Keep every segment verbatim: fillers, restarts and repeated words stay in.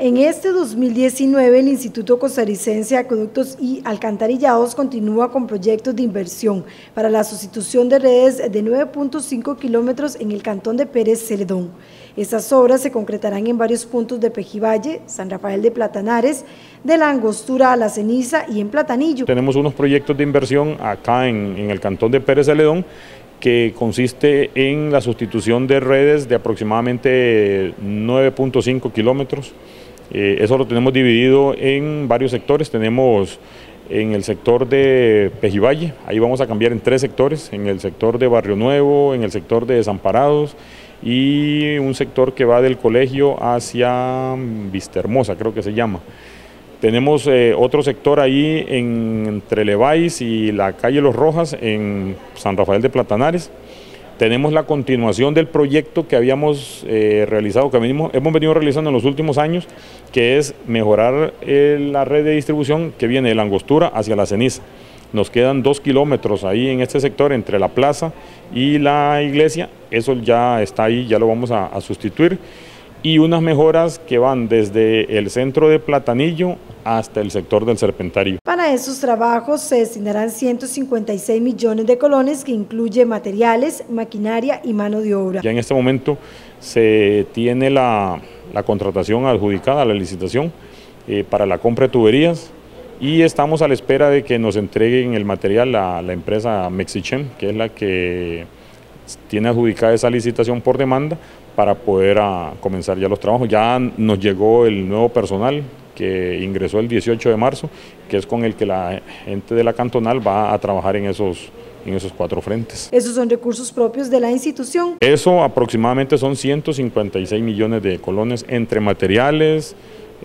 En este dos mil diecinueve, el Instituto Costarricense de Acueductos y Alcantarillados continúa con proyectos de inversión para la sustitución de redes de nueve punto cinco kilómetros en el cantón de Pérez Celedón. Estas obras se concretarán en varios puntos de Pejivalle, San Rafael de Platanares, de la Angostura a la Ceniza y en Platanillo. Tenemos unos proyectos de inversión acá en, en el cantón de Pérez Celedón, que consiste en la sustitución de redes de aproximadamente nueve punto cinco kilómetros. Eh, eso lo tenemos dividido en varios sectores. Tenemos en el sector de Pejivalle, ahí vamos a cambiar en tres sectores, en el sector de Barrio Nuevo, en el sector de Desamparados y un sector que va del colegio hacia Vistahermosa, creo que se llama. Tenemos eh, otro sector ahí en, entre Leváis y la calle Los Rojas en San Rafael de Platanares. Tenemos la continuación del proyecto que habíamos eh, realizado, que venimos, hemos venido realizando en los últimos años, que es mejorar eh, la red de distribución que viene de la Angostura hacia la Ceniza. Nos quedan dos kilómetros ahí en este sector entre la plaza y la iglesia, eso ya está ahí, ya lo vamos a, a sustituir. Y unas mejoras que van desde el centro de Platanillo hasta el sector del Serpentario. Para estos trabajos se destinarán ciento cincuenta y seis millones de colones, que incluye materiales, maquinaria y mano de obra. Ya en este momento se tiene la, la contratación adjudicada, la licitación eh, para la compra de tuberías, y estamos a la espera de que nos entreguen el material a la empresa Mexichem, que es la que tiene adjudicada esa licitación por demanda, para poder a, comenzar ya los trabajos. Ya nos llegó el nuevo personal que ingresó el dieciocho de marzo, que es con el que la gente de la cantonal va a trabajar en esos, en esos cuatro frentes. ¿Esos son recursos propios de la institución? Eso aproximadamente son ciento cincuenta y seis millones de colones entre materiales,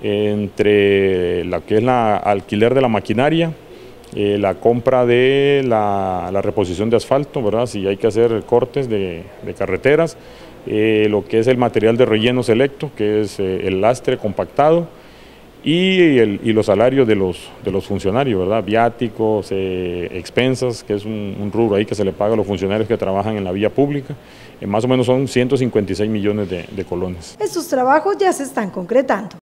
entre lo que es la alquiler de la maquinaria, Eh, la compra de la, la reposición de asfalto, ¿verdad? Si hay que hacer cortes de, de carreteras, eh, lo que es el material de relleno selecto, que es eh, el lastre compactado, y, el, y los salarios de los, de los funcionarios, ¿verdad? Viáticos, eh, expensas, que es un, un rubro ahí que se le paga a los funcionarios que trabajan en la vía pública. Eh, más o menos son ciento cincuenta y seis millones de, de colones. Estos trabajos ya se están concretando.